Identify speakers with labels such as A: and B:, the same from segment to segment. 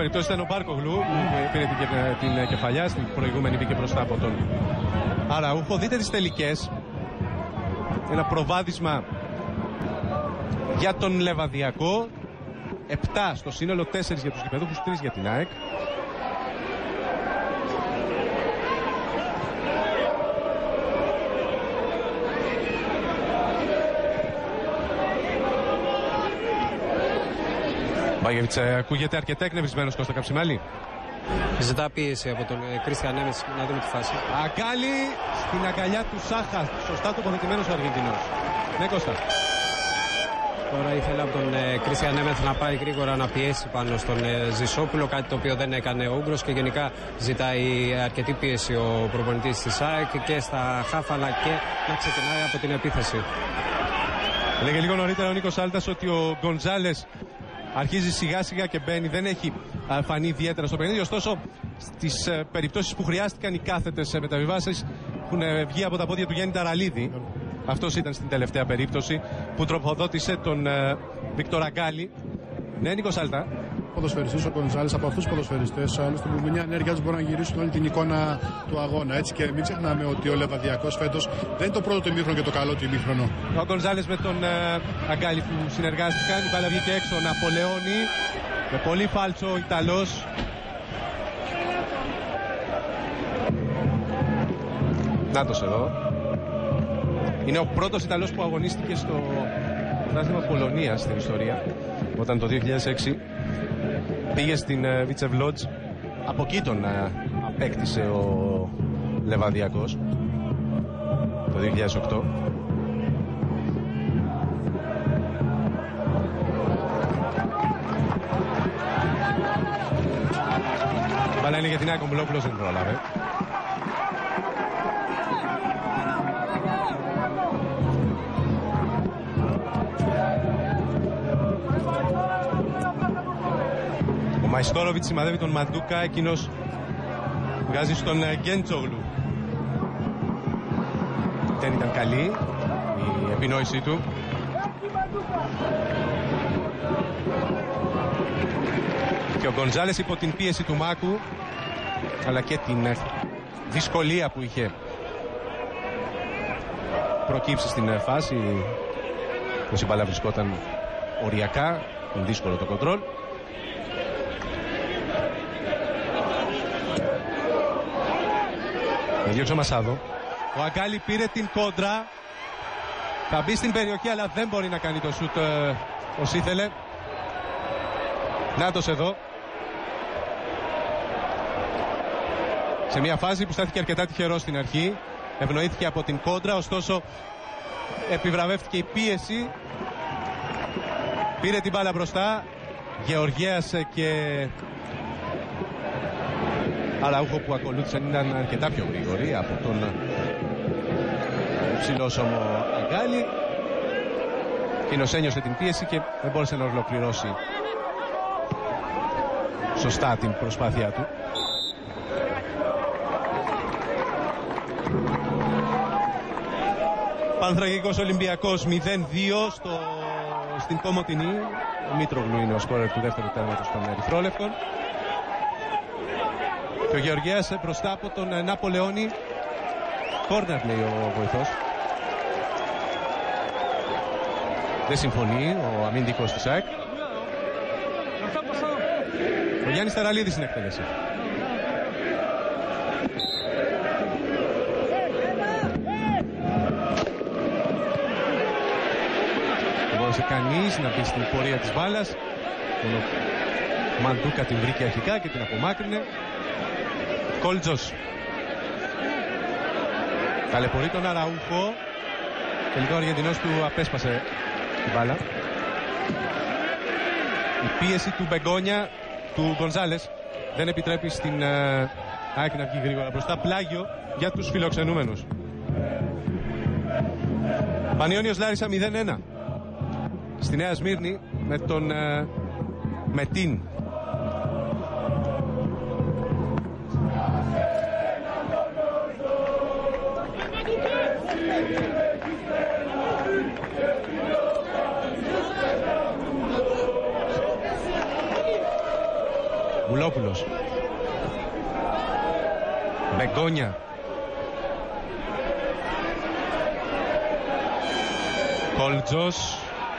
A: περιπτώσει ήταν ο Μπάρκογλου που πήρε την κεφαλιά, στην προηγούμενη μπήκε μπροστά από τον Αραούχο. Δείτε τις τελικές. Ένα προβάδισμα για τον Λεβαδιακό. 7 στο σύνολο, 4 για τους γηπεδούχους, 3 για την ΑΕΚ. Μπάγεβιτς ακούγεται αρκετά εκνευρισμένος, Κώστα Καψιμάλη.
B: Ζητά πίεση από τον Κρίστιαν Νέμετς, να δούμε τη φάση.
A: Αγκάλι στην αγκαλιά του Σάχα. Σωστά τοποθετημένος ο Αργεντινός. Ναι, Κώστα.
B: Τώρα ήθελε από τον Κρίστιαν Νέμετς να πάει γρήγορα να πιέσει πάνω στον Ζησόπουλο, κάτι το οποίο δεν έκανε ο Ούγγρος, και γενικά ζητάει αρκετή πίεση ο προπονητής της ΑΕΚ και στα χάφαλα και να ξεκινάει από την επίθεση.
A: Λέγε λίγο νωρίτερα ο Νίκος Άλτας ότι ο Γκονζάλες αρχίζει σιγά σιγά και μπαίνει, δεν έχει φανεί ιδιαίτερα στο παιχνίδι. Ωστόσο, στις περιπτώσεις που χρειάστηκαν οι κάθετες μεταβιβάσεις έχουν βγει από τα πόδια του Γιάννη Ταραλίδη. Αυτός ήταν στην τελευταία περίπτωση που τροφοδότησε τον Βίκτορ Αγκάλι. Ναι, Νίκος Άλτα.
C: Ποδοσφαιριστής ο Γκονζάλες, από αυτούς τους ποδοσφαιριστές, άλλωστε που με μια ενέργεια τους μπορούν να γυρίσουν όλη την εικόνα του αγώνα. Έτσι, και μην ξεχνάμε ότι ο Λεβαδιακός φέτος δεν είναι το πρώτο του ημίχρονο και το καλό του ημίχρονο.
A: Ο Γκονζάλες με τον Αγκάλι που συνεργάστηκαν, η μπάλα βγήκε έξω. Ναπολεόνι με πολύ φάλτσο ο Ιταλός. Νάτος εδώ. Είναι ο πρώτος Ιταλός που αγωνίστηκε στο πρωτάθλημα Πολωνίας στην ιστορία, όταν το 2006 πήγε στην Βίτσεβλότζ. Από εκεί τον απέκτησε ο Λεβαδιακός το 2008. Μπάλα είναι για την ΑΕΚ, ο Μπουλόπουλος δεν πρόλαβε. Ο Μαϊστόροβιτς σημαδεύει τον Μαντούκα, εκείνος βγάζει στον Γκέντσογλου. Δεν ήταν καλή η επινόησή του. Και ο Γκονζάλες υπό την πίεση του Μάκου, αλλά και την δυσκολία που είχε προκύψει στην φάση, πως η μπάλα βρισκόταν οριακά, είναι δύσκολο το κοντρόλ. Διώξε ο Μασάδο. Ο Αγκάλι πήρε την κόντρα, θα μπει στην περιοχή αλλά δεν μπορεί να κάνει το σουτ ως ήθελε. Νάτος εδώ, σε μια φάση που στάθηκε αρκετά τυχερό στην αρχή, ευνοήθηκε από την κόντρα, ωστόσο επιβραβεύτηκε η πίεση, πήρε την μπάλα μπροστά. Γεωργίας και Αραούχο που ακολούθησαν ήταν αρκετά πιο γρήγοροι από τον ψηλόσωμο Αγκάλι. Εκείνος ένιωσε την πίεση και δεν μπόρεσε να ολοκληρώσει σωστά την προσπάθειά του. Πανθρακικός Ολυμπιακός 0-2 στην Κομοτηνή. Ο Μήτρογλου είναι ο σκόρερ του δεύτερου τέρματος των Ερυθρόλευκων. Και ο Γεωργίας μπροστά από τον Ναπολεόνι. Κόρνερ λέει ο βοηθός. Δεν συμφωνεί ο αμυντικός της ΑΕΚ. Ο Γιάννης Ταραλίδης στην εκτέλεση. Δεν μπορούσε κανείς να μπει στην πορεία της μπάλας. Ο Μαντούκα την βρήκε αρχικά και την απομάκρυνε. Κόλτζος ταλαιπωρεί τον Αραούχο. Τελικά ο Αργεντινός του απέσπασε την μπάλα. Η πίεση του Μπεγκόνια, του Γκονζάλες, δεν επιτρέπει στην ΑΕΚ να βγει γρήγορα μπροστά. Πλάγιο για τους φιλοξενούμενους. Πανιώνιος Λάρισα 0-1 στη Νέα Σμύρνη με τον Μετίν. Βουλόπουλος. Μπεγκόνια. Κόλτζος.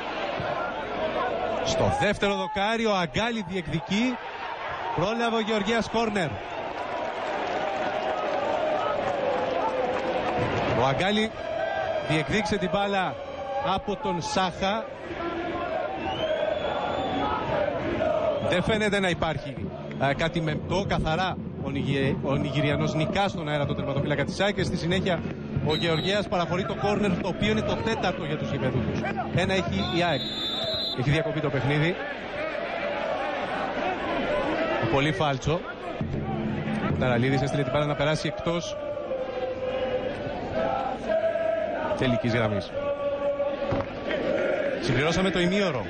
A: Στο δεύτερο δοκάρι ο Αγκάλι διεκδικεί. Πρόλαβε ο Γεωργίας κόρνερ. Ο Αγκάλι διεκδίκησε την μπάλα από τον Σάχα. Δεν φαίνεται να υπάρχει κάτι μεμπτό. Καθαρά ο Νιγηριανός νικά στον αέρα το τερματοφύλακα της ΑΕΚ και στη συνέχεια ο Γεωργίας παραχωρεί το κόρνερ, το οποίο είναι το τέταρτο για τους γηπεδούχους. Ένα έχει η ΑΕΚ. Έχει διακοπεί το παιχνίδι. Πολύ φάλτσο. Ο Ταραλίδης έστειλε την μπάλα να περάσει εκτός τελικής γραμμής. Συμπληρώσαμε το ημίωρο.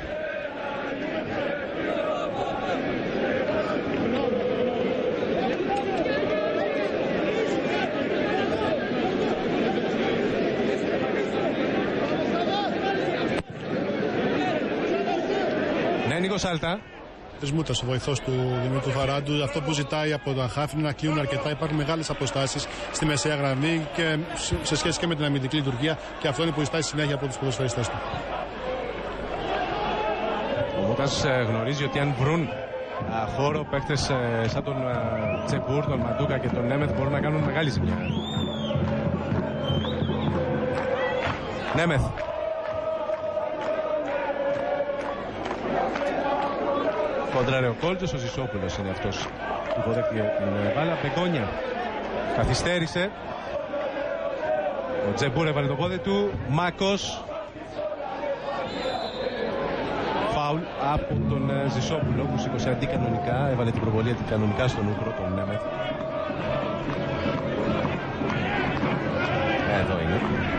A: Ναι, Νίκο Σάλτα.
C: Μούτας, ο βοηθός του Δημήτρου Φαράντου. Αυτό που ζητάει από τον χάφ είναι να κλείνουν αρκετά. Υπάρχουν μεγάλες αποστάσεις στη μεσαία γραμμή και σε σχέση και με την αμυντική λειτουργία, και αυτό είναι που ζητάει συνέχεια από τους ποδοσφαιριστές του.
A: Ο Μούτας γνωρίζει ότι αν βρουν χώρο παίκτες σαν τον Τσεκούρ, τον Μαντούκα και τον Νέμεθ μπορούν να κάνουν μεγάλη ζημιά. Νέμεθ. Κόντραρε ο Κόλτζος, ο Ζησόπουλος είναι αυτός που υποδέχτηκε την μπάλα. Μπεγκόνια καθυστέρησε. Ο Τζεμπούρ έβαλε το πόδι του. Μάκος. Φάουλ από τον Ζησόπουλο που σήκωσε αντικανονικά. Έβαλε την προβολή αντικανονικά στον Ούκρο, τον Νέμεθ. Εδώ είναι.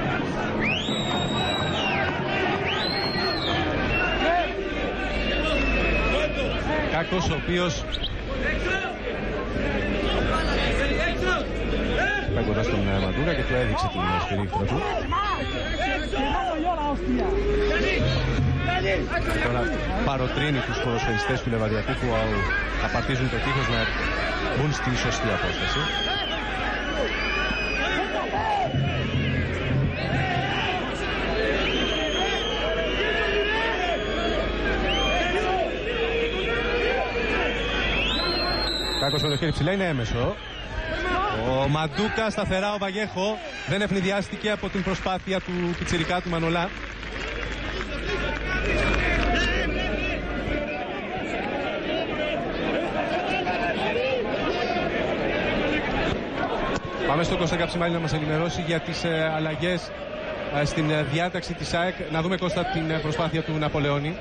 A: Κάκος, ο οποίος πάει κοντά στον Μαντούκα και του έδειξε την σφυρίχτρα του. Τώρα παροτρύνει τους ποδοσφαιριστές του Λεβαδιακού που απαρτίζουν το τείχος να μπουν στη σωστή απόσταση. Κάκος με το χέρι ψηλά, είναι έμεσο. Ο Μαντούκα σταθερά, ο Βαγέχο δεν ευνηδιάστηκε από την προσπάθεια του πιτσιρικά του Μανολά. Πάμε στον Κώστα Καψιμάλη να μας ενημερώσει για τις αλλαγές στην διάταξη της ΑΕΚ. Να δούμε, Κώστα, την προσπάθεια του Ναπολεόνη.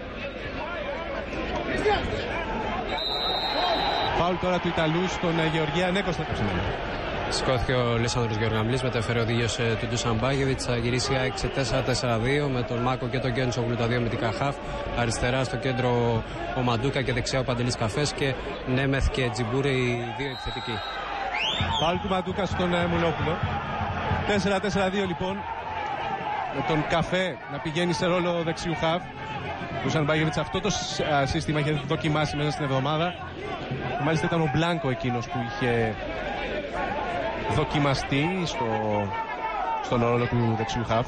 A: Φάουλ τώρα του Ιταλού στον Γεωργία. Ναι, Κώστα Καψιμάλη.
B: Σηκώθηκε ο Λεσάνδρος Γεωργαμλής, μετέφερε ο οδηγός του Ντούσαν Μπάγεβιτς. Θα γυρίσει η ΑΕΚ σε 4-4-2 με τον Μάκο και τον Γκέντσογλου, τα δύο αμυντικά χαφ. Αριστερά στο κέντρο ο Μαντούκα και δεξιά ο Παντελής Καφές και Νέμεθ και Τζιμπούρε οι δύο επιθετικοί.
A: Πάλι του Μαντούκα στον Μουλόπουλο. 4-4-2 λοιπόν. Με τον Καφέ να πηγαίνει σε ρόλο δεξιού χαφ. Ο Ντούσαν Μπάγεβιτς αυτό το σύστημα είχε δοκιμάσει μέσα στην εβδομάδα. Μάλιστα ήταν ο Μπλάνκο εκείνος που είχε δοκιμαστεί στον ρόλο του δεξιού χαφ.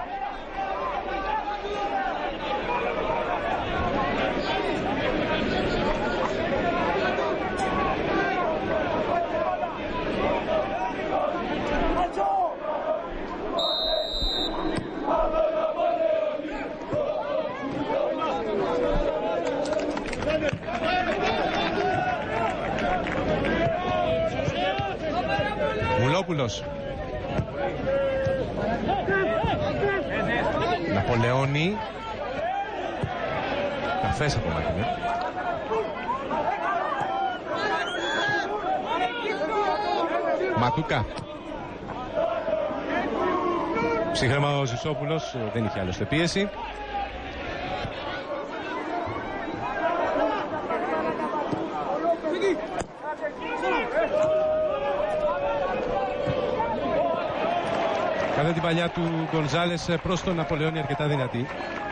A: Μουλόπουλος. Ναπολεόνη. Καφές από μάκινε. Ματούκα. Ψύχρεμα ο Ζησόπουλος, δεν είχε άλλωστε πίεση. Κάθε την παλιά του Γκονζάλες προς τον Ναπολεόνη αρκετά δυνατή.